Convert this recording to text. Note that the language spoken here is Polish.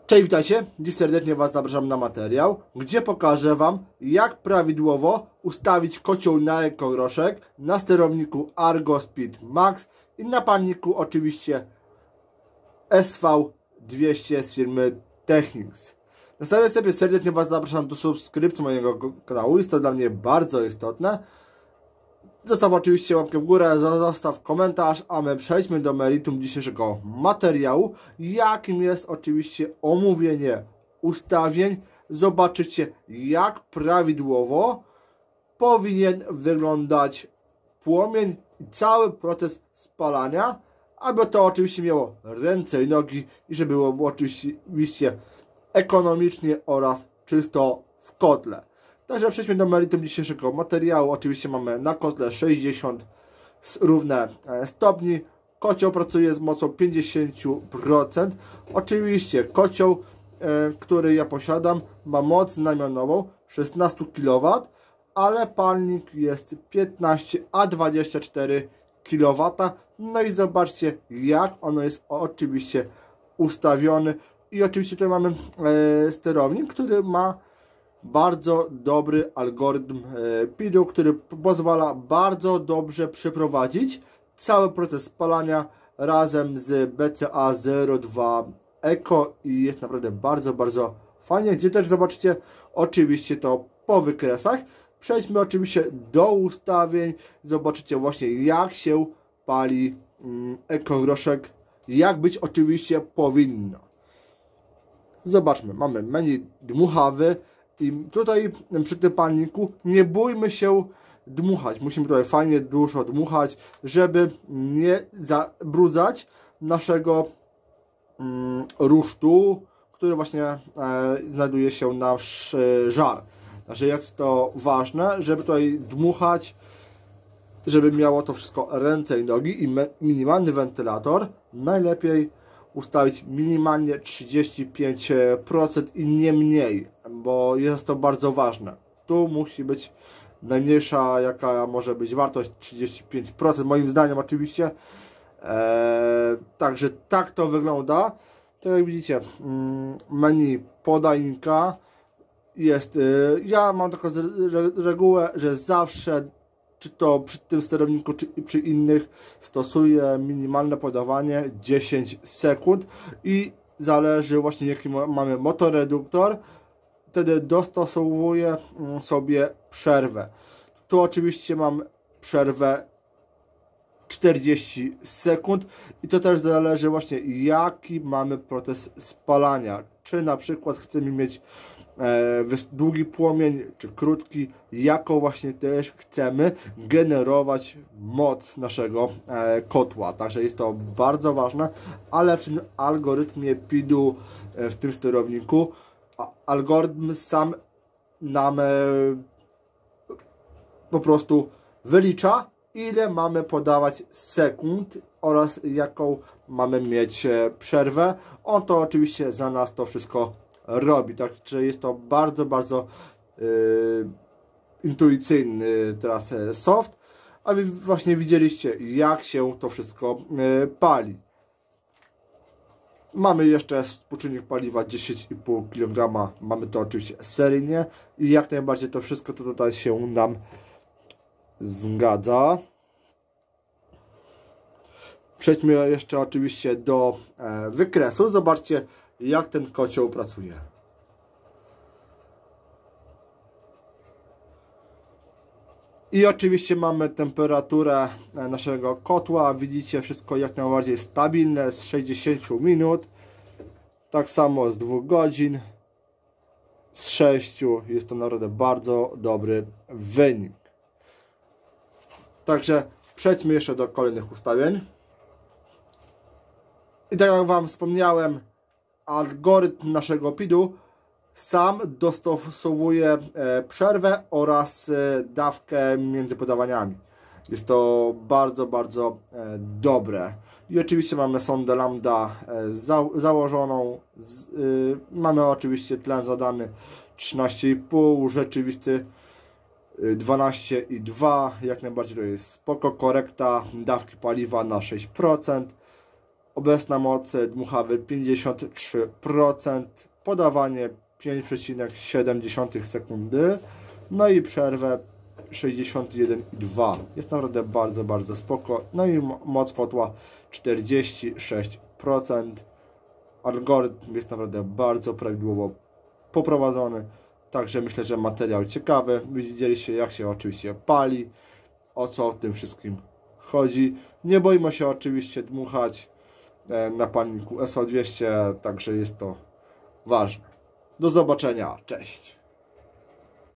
Cześć, witajcie. Dziś serdecznie Was zapraszam na materiał, gdzie pokażę Wam, jak prawidłowo ustawić kocioł na ekogroszek na sterowniku Argo Speed Max i na palniku oczywiście SV200 z firmy Technics. Na stałe sobie serdecznie Was zapraszam do subskrypcji mojego kanału, jest to dla mnie bardzo istotne. Zostaw oczywiście łapkę w górę, zostaw komentarz, a my przejdźmy do meritum dzisiejszego materiału, jakim jest oczywiście omówienie ustawień. Zobaczycie, jak prawidłowo powinien wyglądać płomień i cały proces spalania, aby to oczywiście miało ręce i nogi i żeby było oczywiście ekonomicznie oraz czysto w kotle. Także przejdźmy do meritum dzisiejszego materiału. Oczywiście mamy na kotle 60 równe stopni. Kocioł pracuje z mocą 50%. Oczywiście kocioł, który ja posiadam, ma moc namionową 16 kW, ale palnik jest 15 a 24 kW. No i zobaczcie, jak ono jest oczywiście ustawiony. I oczywiście tutaj mamy sterownik, który ma bardzo dobry algorytm PID-u, który pozwala bardzo dobrze przeprowadzić cały proces spalania razem z BCA02 Eco i jest naprawdę bardzo fajnie, gdzie też zobaczycie oczywiście to po wykresach. Przejdźmy oczywiście do ustawień, zobaczycie właśnie, jak się pali ekogroszek, jak być oczywiście powinno. Zobaczmy, mamy menu dmuchawy. I tutaj przy tym palniku nie bójmy się dmuchać. Musimy tutaj fajnie dużo dmuchać, żeby nie zabrudzać naszego rusztu, który właśnie znajduje się nasz żar. Także jest to ważne, żeby tutaj dmuchać, żeby miało to wszystko ręce i nogi i minimalny wentylator. Najlepiej ustawić minimalnie 35% i nie mniej, bo jest to bardzo ważne. Tu musi być najmniejsza, jaka może być wartość, 35%, moim zdaniem oczywiście. Także tak to wygląda. Tak jak widzicie, menu podajnika jest, ja mam taką regułę, że zawsze, czy to przy tym sterowniku, czy przy innych, stosuję minimalne podawanie 10 sekund i zależy właśnie jaki mamy motoreduktor, wtedy dostosowuję sobie przerwę. Tu oczywiście mam przerwę 40 sekund i to też zależy właśnie jaki mamy proces spalania, czy na przykład chcemy mieć długi płomień, czy krótki, jaką właśnie też chcemy generować moc naszego kotła. Także jest to bardzo ważne, ale przy algorytmie PID-u w tym sterowniku algorytm sam nam po prostu wylicza, ile mamy podawać sekund oraz jaką mamy mieć przerwę. On to oczywiście za nas to wszystko robi, także jest to bardzo intuicyjny teraz soft, a wy właśnie widzieliście, jak się to wszystko pali. Mamy jeszcze współczynnik paliwa 10,5 kg, mamy to oczywiście seryjnie i jak najbardziej to wszystko to tutaj się nam zgadza. Przejdźmy jeszcze oczywiście do wykresu. Zobaczcie, jak ten kocioł pracuje. I oczywiście mamy temperaturę naszego kotła. Widzicie, wszystko jak najbardziej stabilne z 60 minut. Tak samo z 2 godzin. Z 6 jest to naprawdę bardzo dobry wynik. Także przejdźmy jeszcze do kolejnych ustawień. I tak jak Wam wspomniałem, algorytm naszego PID-u sam dostosowuje przerwę oraz dawkę między podawaniami. Jest to bardzo dobre. I oczywiście mamy sondę lambda założoną. Mamy oczywiście tlen zadany 13,5, rzeczywisty 12,2. Jak najbardziej to jest spoko. Korekta dawki paliwa na 6%. Obecna moc dmuchawy 53%, podawanie 5,7 sekundy, no i przerwę 61,2. Jest naprawdę bardzo, bardzo spoko. No i moc kotła 46%. Algorytm jest naprawdę bardzo prawidłowo poprowadzony. Także myślę, że materiał ciekawy. Widzieliście, jak się oczywiście pali, o co w tym wszystkim chodzi. Nie boimy się oczywiście dmuchać na palniku SV200, także jest to ważne. Do zobaczenia, cześć!